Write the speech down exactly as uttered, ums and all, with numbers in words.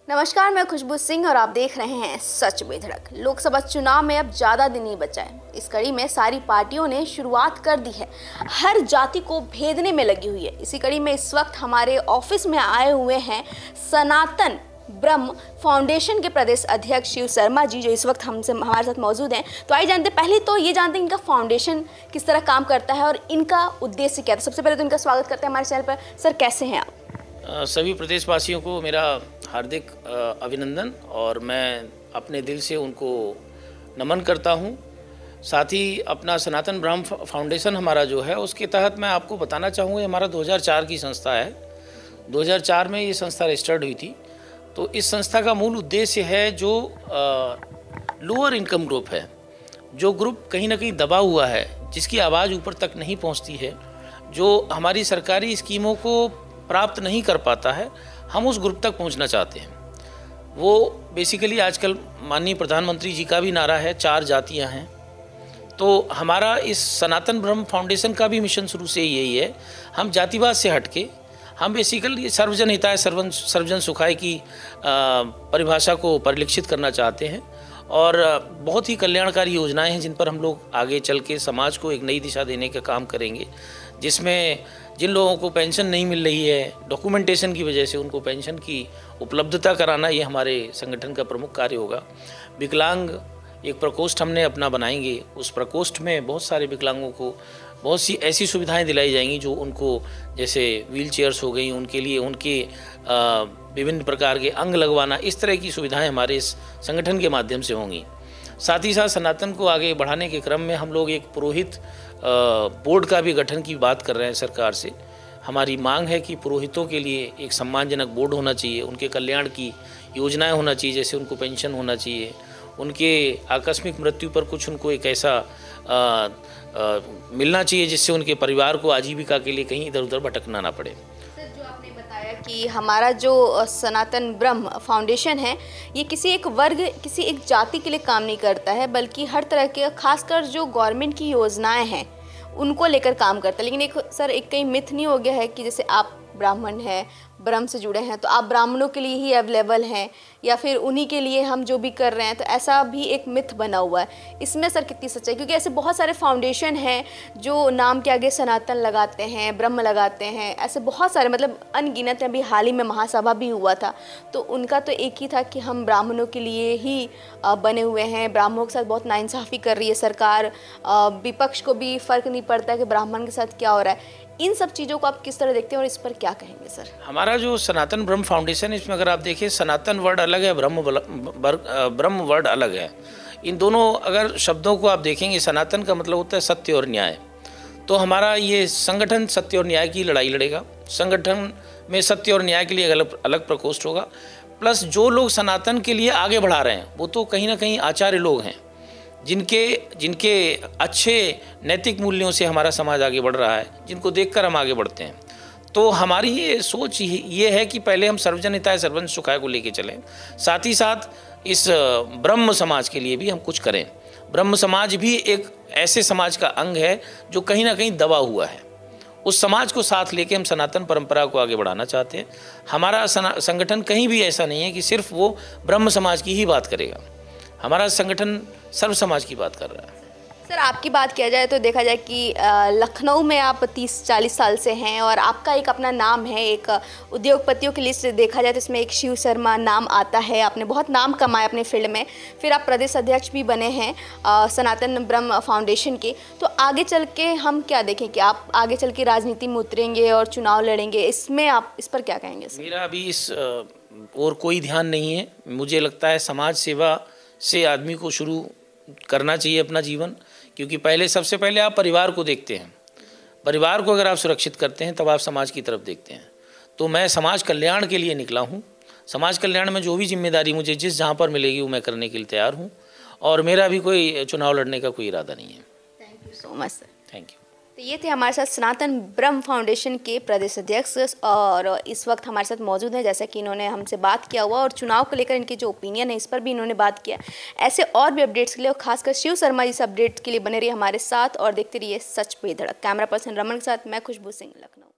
नमस्कार, मैं खुशबू सिंह और आप देख रहे हैं सच बेधड़क। लोकसभा चुनाव में अब ज़्यादा दिन नहीं बचा है। इस कड़ी में सारी पार्टियों ने शुरुआत कर दी है, हर जाति को भेदने में लगी हुई है। इसी कड़ी में इस वक्त हमारे ऑफिस में आए हुए हैं सनातन ब्रह्म फाउंडेशन के प्रदेश अध्यक्ष शिव शर्मा जी, जो इस वक्त हमसे हमारे साथ मौजूद हैं। तो आइए जानते, पहले तो ये जानते हैं इनका फाउंडेशन किस तरह काम करता है और इनका उद्देश्य क्या था। सबसे पहले तो इनका स्वागत करते हैं हमारे चैनल पर। सर, कैसे हैं आप? सभी प्रदेशवासियों को मेरा हार्दिक अभिनंदन और मैं अपने दिल से उनको नमन करता हूं। साथ ही अपना सनातन ब्रह्म फाउंडेशन हमारा जो है, उसके तहत मैं आपको बताना चाहूँगा, हमारा दो हज़ार चार की संस्था है। दो हज़ार चार में ये संस्था रजिस्टर्ड हुई थी। तो इस संस्था का मूल उद्देश्य है, जो लोअर इनकम ग्रुप है, जो ग्रुप कहीं ना कहीं दबा हुआ है, जिसकी आवाज़ ऊपर तक नहीं पहुँचती है, जो हमारी सरकारी स्कीमों को प्राप्त नहीं कर पाता है, हम उस ग्रुप तक पहुंचना चाहते हैं। वो बेसिकली आजकल माननीय प्रधानमंत्री जी का भी नारा है, चार जातियां हैं। तो हमारा इस सनातन ब्रह्म फाउंडेशन का भी मिशन शुरू से यही है, हम जातिवाद से हटके हम बेसिकली सर्वजन हिताय सर्वन सर्वजन सुखाय की परिभाषा को परिलक्षित करना चाहते हैं। और बहुत ही कल्याणकारी योजनाएं हैं जिन पर हम लोग आगे चल के समाज को एक नई दिशा देने का काम करेंगे, जिसमें जिन लोगों को पेंशन नहीं मिल रही है, डॉक्यूमेंटेशन की वजह से उनको पेंशन की उपलब्धता कराना, ये हमारे संगठन का प्रमुख कार्य होगा। विकलांग एक प्रकोष्ठ हमने अपना बनाएंगे। उस प्रकोष्ठ में बहुत सारे विकलांगों को बहुत सी ऐसी सुविधाएं दिलाई जाएंगी जो उनको, जैसे व्हील चेयर्स हो गई, उनके लिए उनके विभिन्न प्रकार के अंग लगवाना, इस तरह की सुविधाएं हमारे इस संगठन के माध्यम से होंगी। साथ ही साथ सनातन को आगे बढ़ाने के क्रम में हम लोग एक पुरोहित बोर्ड का भी गठन की बात कर रहे हैं सरकार से। हमारी मांग है कि पुरोहितों के लिए एक सम्मानजनक बोर्ड होना चाहिए, उनके कल्याण की योजनाएं होना चाहिए, जैसे उनको पेंशन होना चाहिए, उनके आकस्मिक मृत्यु पर कुछ उनको एक ऐसा आ, आ, मिलना चाहिए जिससे उनके परिवार को आजीविका के लिए कहीं इधर उधर भटकना ना पड़े। कि हमारा जो सनातन ब्रह्म फाउंडेशन है, ये किसी एक वर्ग, किसी एक जाति के लिए काम नहीं करता है, बल्कि हर तरह के, खासकर जो गवर्नमेंट की योजनाएं हैं उनको लेकर काम करता है। लेकिन एक सर एक कहीं मिथ नहीं हो गया है कि जैसे आप ब्राह्मण हैं, ब्रह्म से जुड़े हैं, तो आप ब्राह्मणों के लिए ही अवेलेबल हैं या फिर उन्हीं के लिए हम जो भी कर रहे हैं, तो ऐसा भी एक मिथ बना हुआ है। इसमें सर कितनी सच्चाई? क्योंकि ऐसे बहुत सारे फाउंडेशन हैं जो नाम के आगे सनातन लगाते हैं, ब्रह्म लगाते हैं, ऐसे बहुत सारे, मतलब अनगिनत हैं। अभी हाल ही में महासभा भी हुआ था, तो उनका तो एक ही था कि हम ब्राह्मणों के लिए ही बने हुए हैं, ब्राह्मणों के साथ बहुत नाइंसाफ़ी कर रही है सरकार, विपक्ष को भी फ़र्क नहीं पड़ता कि ब्राह्मण के साथ क्या हो रहा है। इन सब चीज़ों को आप किस तरह देखते हैं और इस पर क्या कहेंगे सर? हमारा जो सनातन ब्रह्म फाउंडेशन है, इसमें अगर आप देखिए, सनातन वर्ड अलग है, ब्रह्म ब्रह्म वर्ड अलग है। इन दोनों अगर शब्दों को आप देखेंगे, सनातन का मतलब होता है सत्य और न्याय। तो हमारा ये संगठन सत्य और न्याय की लड़ाई लड़ेगा। संगठन में सत्य और न्याय के लिए अलग अलग प्रकोष्ठ होगा। प्लस जो लोग सनातन के लिए आगे बढ़ा रहे हैं, वो तो कहीं ना कहीं आचार्य लोग हैं, जिनके जिनके अच्छे नैतिक मूल्यों से हमारा समाज आगे बढ़ रहा है, जिनको देखकर हम आगे बढ़ते हैं। तो हमारी ये सोच ये है कि पहले हम सर्वजन हिताय सर्वजन सुखाय को लेके चलें, साथ ही साथ इस ब्रह्म समाज के लिए भी हम कुछ करें। ब्रह्म समाज भी एक ऐसे समाज का अंग है जो कहीं ना कहीं दबा हुआ है। उस समाज को साथ लेके हम सनातन परंपरा को आगे बढ़ाना चाहते हैं। हमारा संगठन कहीं भी ऐसा नहीं है कि सिर्फ वो ब्रह्म समाज की ही बात करेगा। हमारा संगठन सर्व समाज की बात कर रहा है। सर, आपकी बात किया जाए तो देखा जाए कि लखनऊ में आप तीस चालीस साल से हैं और आपका एक अपना नाम है, एक उद्योगपतियों की लिस्ट देखा जाए तो इसमें एक शिव शर्मा नाम आता है। आपने बहुत नाम कमाया अपने फील्ड में, फिर आप प्रदेश अध्यक्ष भी बने हैं आ, सनातन ब्रह्म फाउंडेशन के। तो आगे चल के हम क्या देखें कि आप आगे चल के राजनीति में उतरेंगे और चुनाव लड़ेंगे, इसमें आप इस पर क्या कहेंगे सर? मेरा अभी इस और कोई ध्यान नहीं है। मुझे लगता है समाज सेवा से आदमी को शुरू करना चाहिए अपना जीवन, क्योंकि पहले सबसे पहले आप परिवार को देखते हैं। परिवार को अगर आप सुरक्षित करते हैं तब आप समाज की तरफ देखते हैं। तो मैं समाज कल्याण के लिए निकला हूँ। समाज कल्याण में जो भी जिम्मेदारी मुझे जिस जहाँ पर मिलेगी वो मैं करने के लिए तैयार हूँ, और मेरा भी कोई चुनाव लड़ने का कोई इरादा नहीं है। Thank you so much sir. Thank you. तो ये थे हमारे साथ सनातन ब्रह्म फाउंडेशन के प्रदेश अध्यक्ष, और इस वक्त हमारे साथ मौजूद हैं। जैसा कि इन्होंने हमसे बात किया हुआ और चुनाव को लेकर इनकी जो ओपिनियन है इस पर भी इन्होंने बात किया। ऐसे और भी अपडेट्स के लिए और खासकर शिव शर्मा जी से अपडेट्स के लिए बने रहिए हमारे साथ और देखते रहिए सच बेधड़क। कैमरा पर्सन रमन के साथ मैं खुशबू सिंह, लखनऊ।